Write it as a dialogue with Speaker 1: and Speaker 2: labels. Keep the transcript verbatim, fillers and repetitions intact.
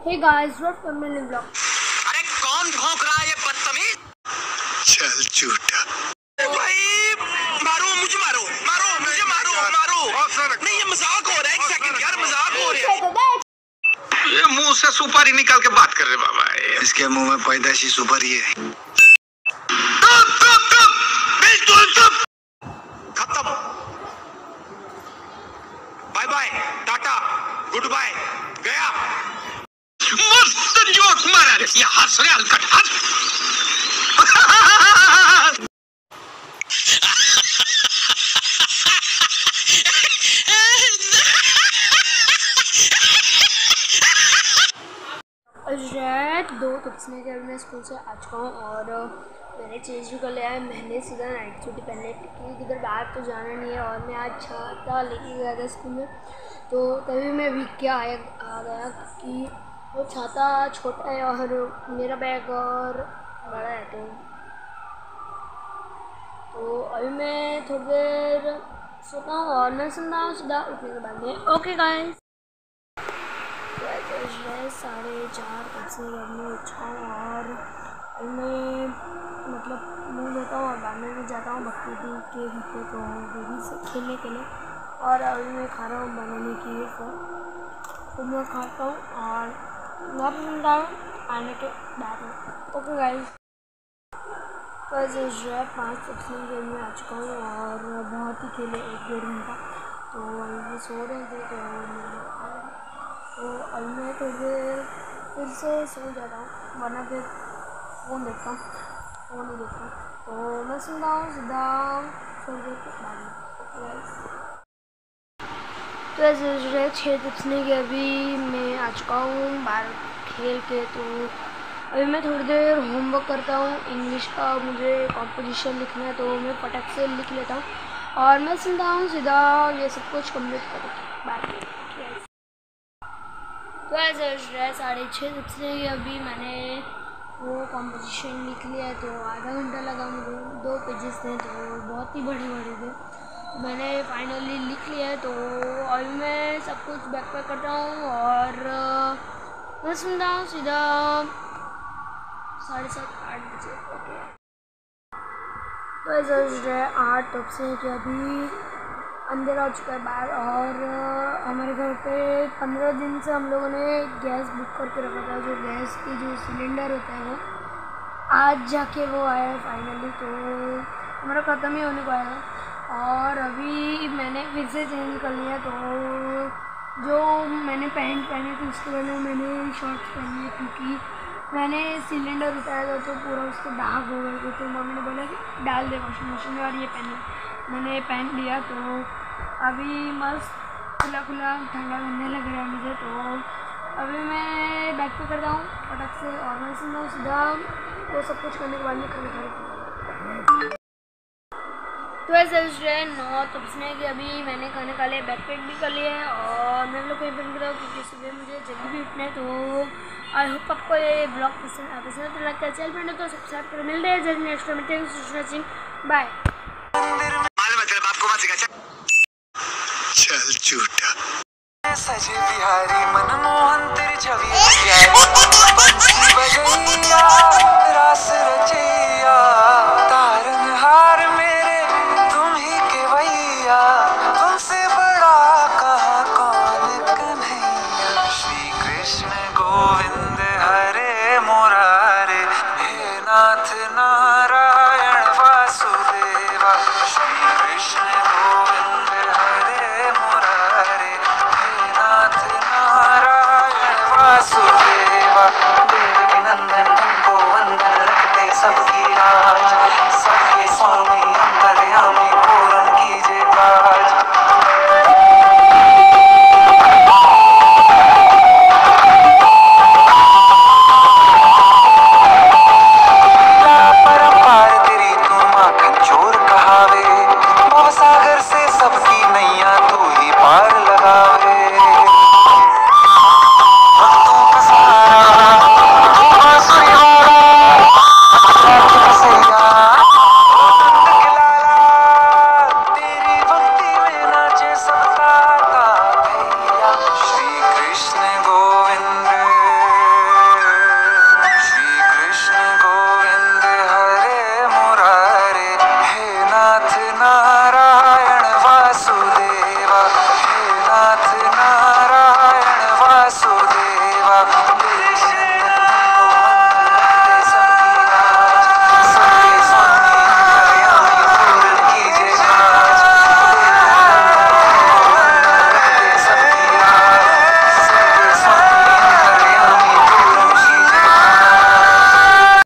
Speaker 1: हे guys, what's up मैंने blog.
Speaker 2: अरे कौन भौंक रहा है ये बदतमीज? चल झूठा भाई, मारो मुझे, मारो मारो मुझे, मारो मारो। नहीं ये मजाक हो रहा है, एक सेकंड यार, मजाक हो रहा है। ये मुंह से सुपारी निकाल के बात कर रहे बाबा, इसके मुंह में पैदाशी सुपारी है। खत्म, bye bye, tata, good bye, गया। मस्त जोक मारा रे, ये हंस रहे हलकट हंस।
Speaker 1: रेड दो तुझने के मैं स्कूल से आ चुका हूँ और मैंने चेंज भी कर लिया है। मैंने सीधा नाइट सूट पहने क्योंकि किधर बाहर तो जाना नहीं है और मैं आज छाता लेके गया था स्कूल में, तो तभी मैं वीक क्या आया आ गया क्योंकि वो छाता छोटा है और मेरा बैग और बड़ा है। तो तो अभी मैं थोड़ी देर सोता हूँ और मैं सुनता हूँ सीधा उठने के बाद में। ओके गाइस, साढ़े चार बजे मैं उठा हूँ और मैं मतलब मुँह धोता हूँ और बाद में भी जाता हूँ भक्ति दी के घर पे, तो बेबी से खेलने के लिए। और अभी मैं खा रहा हूँ बनाने की ये सब, तो मैं खाता हूँ और वापस मिलता हूँ आने के बाद में। ओके गाइस, बस जो है पाँच पर्सेंट गेम में आ चुका हूँ और बहुत ही खेले एक डेढ़ घंटा, तो अभी सो रहे थे तो तो अभी मैं थोड़ी देर फिर से सो जाता हूँ, वरना फिर फ़ोन देखता हूँ फ़ोन ही देखता हूँ। तो मैं सुनता हूँ सीधा थोड़ी देर के बाद में। तो ऐसे जो है छः बजने के अभी मैं आ चुका हूँ बाहर खेल के। तो अभी मैं थोड़ी देर होमवर्क करता हूँ इंग्लिश का, मुझे कॉम्पोजिशन लिखना है तो मैं फटक से लिख लेता हूँ और मैं सुनता हूँ सीधा ये सब कुछ कम्प्लीट करके बाद में। तो ऐसे है साढ़े छः बजने के अभी मैंने वो कॉम्पोजिशन लिख लिया है, तो आधा घंटा लगा मुझे, दो पेजेस थे तो बहुत ही बड़े बड़े थे, तो मैंने फाइनली लिख लिया है। तो अभी मैं सब कुछ बैक पैक करता हूँ और मैं सुनता हूँ सीधा साढ़े सात आठ बजे। ओके, तो ऐसा है आठ तब से कि अभी अंधेरा हो चुका है बाहर और हमारे घर पे पंद्रह दिन से हम लोगों ने गैस बुक करके रखा था। जो गैस की जो सिलेंडर होता है वो आज जाके वो आया है फाइनली, तो हमारा ख़त्म ही होने को आया है। और अभी मैंने फिर से चेंज कर लिया, तो जो मैंने पैंट पहनी थी उसके बदले मैंने शॉर्ट्स पहनी है क्योंकि मैंने सिलेंडर उठाया था तो पूरा उसके दाग हो गए थे, तो मम्मी ने बोला कि डाल दे वॉशिंग मशीन में और ये पहन। मैंने पहन लिया, तो अभी मस्त खुला खुला ठंडा ठंडा लग रहा है मुझे। तो अभी मैं बैक पे करता हूँ फटक से और मैं सुनता हूँ सीधा वो सब कुछ करने के बाद में खाना खाने। तो ऐसे है नौ तबसने की अभी मैंने खाने खा लिया, बैक पैक भी कर लिया है और मैं लोग कहीं बंद करा क्योंकि सुबह मुझे जल्दी भी उठना है। तो आई होप आपको ये ब्लॉग पसंद पसंद तो लाइक कर, चैनल फ्रेंड तो सब्सक्राइब कर। मिलते हैं जल्दी नेक्स्ट में, thank you for watching, bye.
Speaker 2: चल झूठा
Speaker 3: सजे बिहारी मनमोहन तेरी छवि बंसी बजैया।